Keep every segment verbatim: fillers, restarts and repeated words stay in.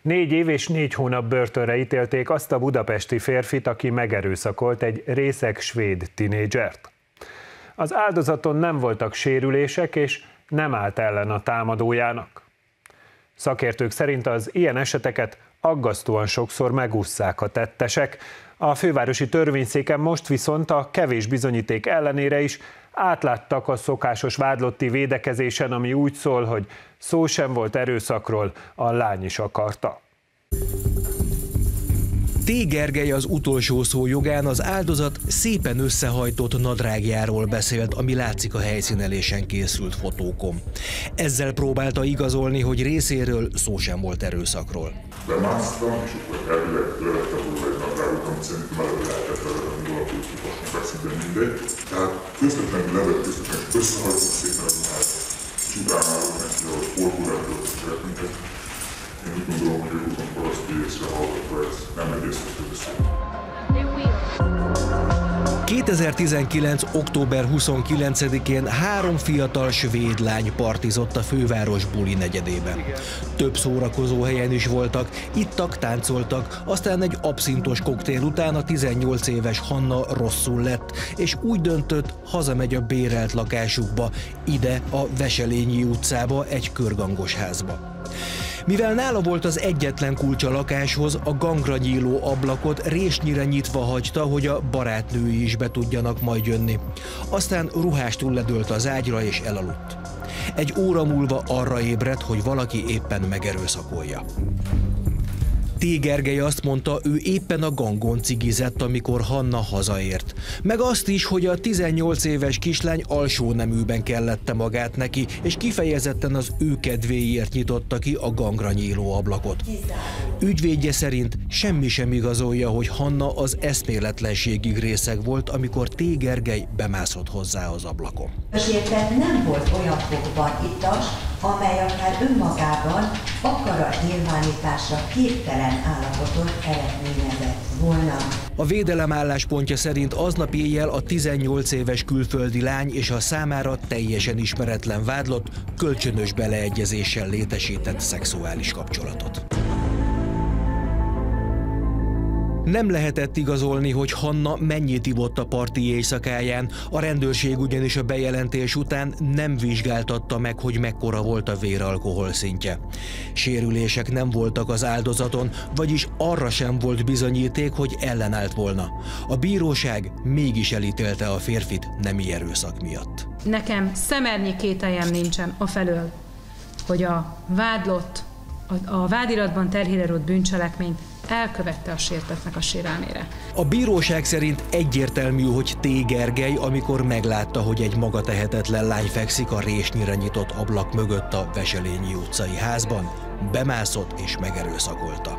Négy év és négy hónap börtönre ítélték azt a budapesti férfit, aki megerőszakolt egy részeg svéd tinédzsert. Az áldozaton nem voltak sérülések, és nem állt ellen a támadójának. Szakértők szerint az ilyen eseteket aggasztóan sokszor megússzák a tettesek. A fővárosi törvényszéken most viszont a kevés bizonyíték ellenére is átláttak a szokásos vádlotti védekezésen, ami úgy szól, hogy szó sem volt erőszakról, a lány is akarta. T. Gergely az utolsó szó jogán az áldozat szépen összehajtott nadrágjáról beszélt, ami látszik a helyszínelésen készült fotókon. Ezzel próbálta igazolni, hogy részéről szó sem volt erőszakról. Bemásztam, és akkor elvileg levettem róla egy nadrágot, amit szerintem előbb lehetett levetni valaki, hogy kifasnak lesz, de mindegy. Tehát közvetlenül levett, közvetlenül összehajtott szépen a ruhát, és utána állok neki, hogy orgórából beszélek minket. Én úgy gondolom, hogy ők után paraszti észre hallgatva, ez nem egészítő beszél. kétezer-tizenkilenc. október huszonkilencedikén három fiatal svéd lány partizott a főváros buli negyedében. Több szórakozó helyen is voltak, ittak, táncoltak, aztán egy abszintos koktél után a tizennyolc éves Hanna rosszul lett, és úgy döntött, hazamegy a bérelt lakásukba, ide a Veselényi utcába, egy körgangos házba. Mivel nála volt az egyetlen kulcs a lakáshoz, a gangra nyíló ablakot résnyire nyitva hagyta, hogy a barátnői is be tudjanak majd jönni. Aztán ruhástól ledőlt az ágyra és elaludt. Egy óra múlva arra ébredt, hogy valaki éppen megerőszakolja. T. Gergely azt mondta, ő éppen a gangon cigizett, amikor Hanna hazaért. Meg azt is, hogy a tizennyolc éves kislány alsó neműben kellette magát neki, és kifejezetten az ő kedvéért nyitotta ki a gangra nyíló ablakot. Ügyvédje szerint semmi sem igazolja, hogy Hanna az eszméletlenségig részeg volt, amikor T. Gergely bemászott hozzá az ablakon. Azért nem volt olyan fokban ittas, amely akár önmagában akaratnyilvánításra képtelen állapotot eredményezett volna. A védelem álláspontja szerint aznap éjjel a tizennyolc éves külföldi lány és a számára teljesen ismeretlen vádlott kölcsönös beleegyezéssel létesített szexuális kapcsolatot. Nem lehetett igazolni, hogy Hanna mennyit ivott a parti éjszakáján, a rendőrség ugyanis a bejelentés után nem vizsgáltatta meg, hogy mekkora volt a véralkohol szintje. Sérülések nem voltak az áldozaton, vagyis arra sem volt bizonyíték, hogy ellenállt volna. A bíróság mégis elítélte a férfit nemi erőszak miatt. Nekem szemernyi kételjem nincsen afelől, hogy a vádlott, a, a vádiratban terhére bűncselekményt elkövette a sértettnek a sérelmére. A bíróság szerint egyértelmű, hogy T. Gergely, amikor meglátta, hogy egy magatehetetlen lány fekszik a résnyire nyitott ablak mögött a Veselényi utcai házban, bemászott és megerőszakolta.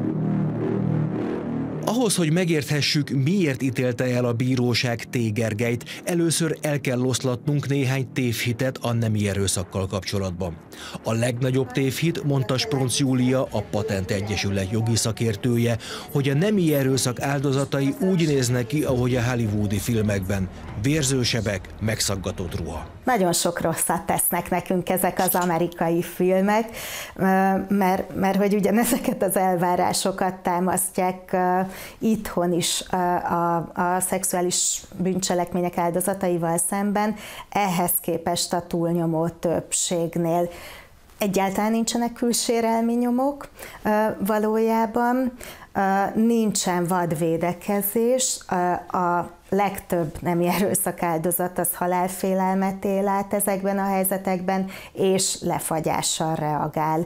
Ahhoz, hogy megérthessük, miért ítélte el a bíróság T. Gergelyt, először el kell oszlatnunk néhány tévhitet a nemi erőszakkal kapcsolatban. A legnagyobb tévhit, mondta Spronc Júlia, a Patent Egyesület jogi szakértője, hogy a nemi erőszak áldozatai úgy néznek ki, ahogy a hollywoodi filmekben. Vérzősebek, megszaggatott ruha. Nagyon sok rosszat tesznek nekünk ezek az amerikai filmek, mert, mert hogy ugyanezeket az elvárásokat támasztják itthon is a, a szexuális bűncselekmények áldozataival szemben, ehhez képest a túlnyomó többségnél egyáltalán nincsenek külsérelmi nyomok valójában, nincsen vadvédekezés, a legtöbb nemi erőszak áldozat az halálfélelmet él át ezekben a helyzetekben, és lefagyással reagál.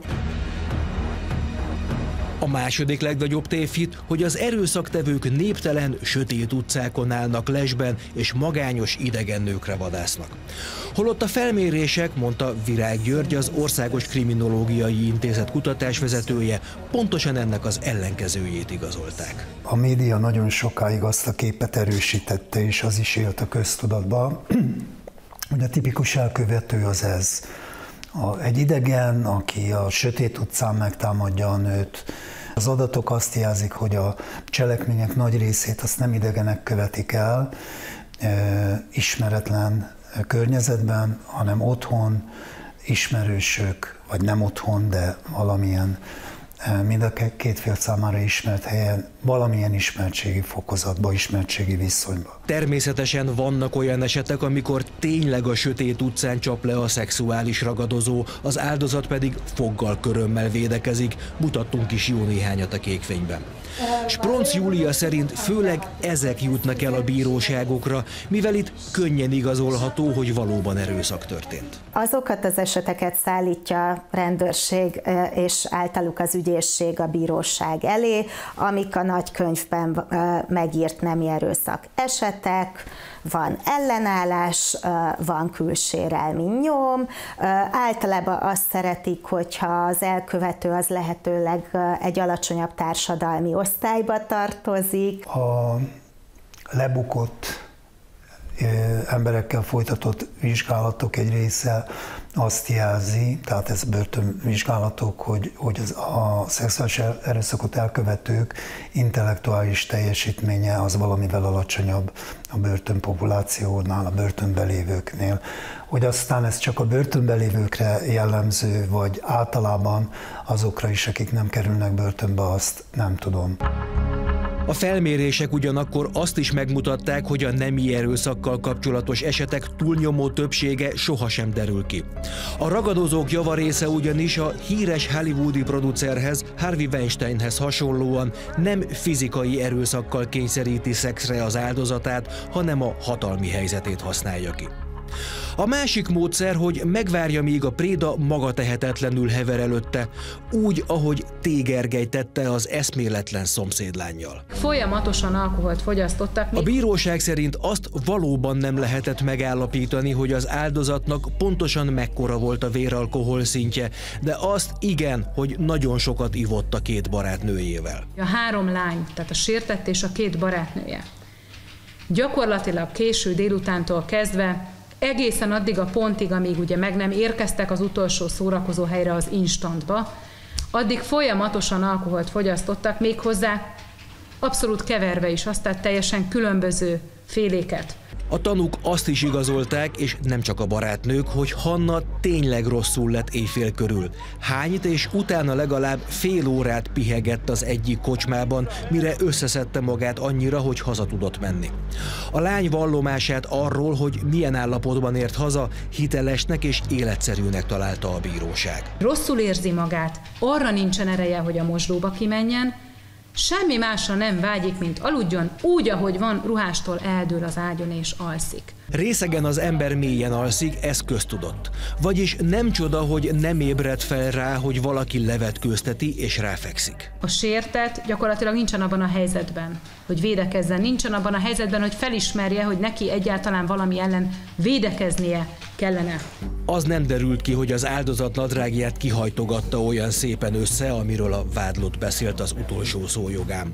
A második legnagyobb tévhit, hogy az erőszaktevők néptelen, sötét utcákon állnak lesben, és magányos idegen nőkre vadásznak. Holott a felmérések, mondta Virág György, az Országos Kriminológiai Intézet kutatásvezetője, pontosan ennek az ellenkezőjét igazolták. A média nagyon sokáig azt a képet erősítette, és az is élt a köztudatban, hogy a tipikus elkövető az ez. A, egy idegen, aki a sötét utcán megtámadja a nőt. Az adatok azt jelzik, hogy a cselekmények nagy részét azt nem idegenek követik el, e, ismeretlen környezetben, hanem otthon, ismerősök, vagy nem otthon, de valamilyen mind a két fél számára ismert helyen, valamilyen ismertségi fokozatba, ismertségi viszonyba. Természetesen vannak olyan esetek, amikor tényleg a sötét utcán csap le a szexuális ragadozó, az áldozat pedig foggal körömmel védekezik, mutattunk is jó néhányat a Kékfényben. Spronc Júlia szerint főleg ezek jutnak el a bíróságokra, mivel itt könnyen igazolható, hogy valóban erőszak történt. Azokat az eseteket szállítja a rendőrség és általuk az ügyészség a bíróság elé, amik a nagykönyvben megírt nemi erőszak esetek, van ellenállás, van külsérelmi nyom, általában azt szeretik, hogyha az elkövető az lehetőleg egy alacsonyabb társadalmi osztályba tartozik. A lebukott emberekkel folytatott vizsgálatok egy része azt jelzi, tehát ez börtönvizsgálatok, hogy, hogy az, a szexuális erőszakot elkövetők intellektuális teljesítménye az valamivel alacsonyabb a börtönpopulációnál, a börtönben lévőknél. Hogy aztán ez csak a börtönben lévőkre jellemző, vagy általában azokra is, akik nem kerülnek börtönbe, azt nem tudom. A felmérések ugyanakkor azt is megmutatták, hogy a nemi erőszakkal kapcsolatos esetek túlnyomó többsége sohasem derül ki. A ragadozók javarésze ugyanis a híres hollywoodi producerhez, Harvey Weinsteinhez hasonlóan nem fizikai erőszakkal kényszeríti szexre az áldozatát, hanem a hatalmi helyzetét használja ki. A másik módszer, hogy megvárja, míg a préda maga tehetetlenül hever előtte, úgy, ahogy T. Gergely tette az eszméletlen szomszédlánnyal. Folyamatosan alkoholt fogyasztottak. A bíróság szerint azt valóban nem lehetett megállapítani, hogy az áldozatnak pontosan mekkora volt a véralkohol szintje, de azt igen, hogy nagyon sokat ivott a két barátnőjével. A három lány, tehát a sértett és a két barátnője, gyakorlatilag késő délutántól kezdve egészen addig a pontig, amíg ugye meg nem érkeztek az utolsó szórakozó helyre, az instantba, addig folyamatosan alkoholt fogyasztottak, méghozzá abszolút keverve is, azt, tehát teljesen különböző féléket. A tanúk azt is igazolták, és nem csak a barátnők, hogy Hanna tényleg rosszul lett éjfél körül. Hányt, és utána legalább fél órát pihegett az egyik kocsmában, mire összeszedte magát annyira, hogy haza tudott menni. A lány vallomását arról, hogy milyen állapotban ért haza, hitelesnek és életszerűnek találta a bíróság. Rosszul érzi magát, arra nincsen ereje, hogy a mosdóba kimenjen, semmi másra nem vágyik, mint aludjon, úgy, ahogy van, ruhástól eldől az ágyon és alszik. Részegen az ember mélyen alszik, ez köztudott. Vagyis nem csoda, hogy nem ébred fel rá, hogy valaki levetkőzteti és ráfekszik. A sértett gyakorlatilag nincsen abban a helyzetben, hogy védekezzen, nincsen abban a helyzetben, hogy felismerje, hogy neki egyáltalán valami ellen védekeznie kellene. Az nem derült ki, hogy az áldozat nadrágját kihajtogatta olyan szépen össze, amiről a vádlott beszélt az utolsó szójogán.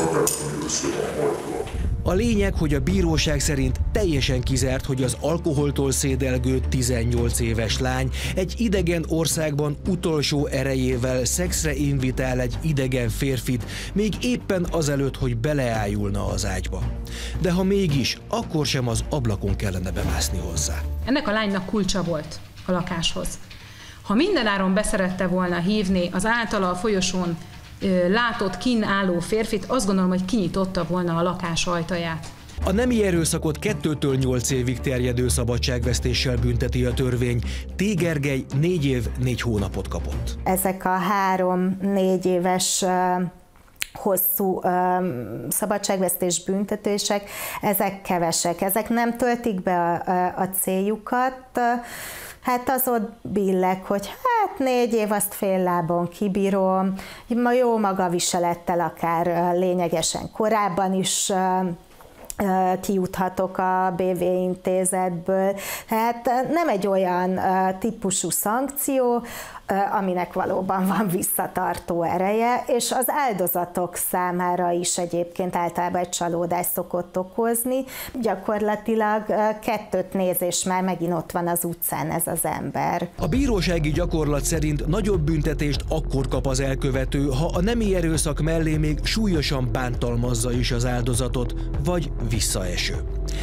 A lényeg, hogy a bíróság szerint teljesen kizárt, hogy az alkoholtól szédelgő tizennyolc éves lány egy idegen országban utolsó erejével szexre invitál egy idegen férfit, még éppen azelőtt, hogy beleájulna az ágyba. De ha mégis, akkor sem az ablakon kellene bemászni hozzá. Ennek a lánynak kulcsa volt a lakáshoz. Ha mindenáron beszerette volna hívni az általa a folyosón látott kinn álló férfit, azt gondolom, hogy kinyitotta volna a lakás ajtaját. A nemi erőszakot kettőtől nyolc évig terjedő szabadságvesztéssel bünteti a törvény. T. Gergely négy év, négy hónapot kapott. Ezek a három-négy éves hosszú um, szabadságvesztés büntetések, ezek kevesek, ezek nem töltik be a, a, a céljukat. Hát az ott billeg, hogy hát négy év, azt fél lábon kibírom, ma jó magaviselettel akár lényegesen korábban is kijuthatok a bé vé intézetből. Hát nem egy olyan típusú szankció, aminek valóban van visszatartó ereje, és az áldozatok számára is egyébként általában egy csalódás szokott okozni. Gyakorlatilag kettőt néz, és már megint ott van az utcán ez az ember. A bírósági gyakorlat szerint nagyobb büntetést akkor kap az elkövető, ha a nemi erőszak mellé még súlyosan bántalmazza is az áldozatot, vagy visszaeső. T.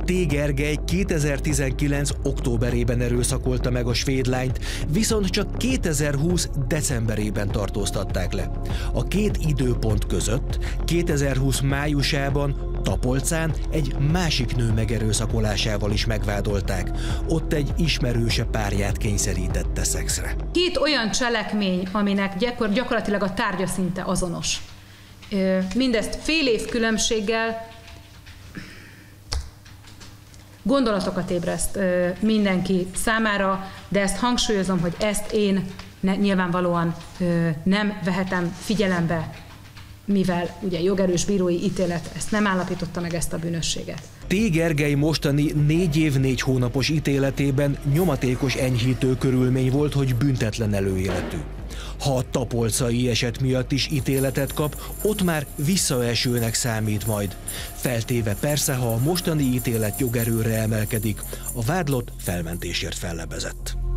T. Gergely kétezer-tizenkilenc. októberében erőszakolta meg a svéd lányt, viszont csak kétezer-húsz. decemberében tartóztatták le. A két időpont között kétezer-húsz. májusában Tapolcán egy másik nő megerőszakolásával is megvádolták. Ott egy ismerőse párját kényszerítette szexre. Két olyan cselekmény, aminek gyakor, gyakorlatilag a tárgya szinte azonos. Mindezt fél év különbséggel gondolatokat ébreszt mindenki számára, de ezt hangsúlyozom, hogy ezt én ne, nyilvánvalóan nem vehetem figyelembe, mivel ugye jogerős bírói ítélet ezt nem állapította meg, ezt a bűnösséget. T. Gergely mostani négy év négy hónapos ítéletében nyomatékos enyhítő körülmény volt, hogy büntetlen előéletű. Ha a tapolcai eset miatt is ítéletet kap, ott már visszaesőnek számít majd. Feltéve persze, ha a mostani ítélet jogerőre emelkedik, a vádlott felmentésért fellebezett.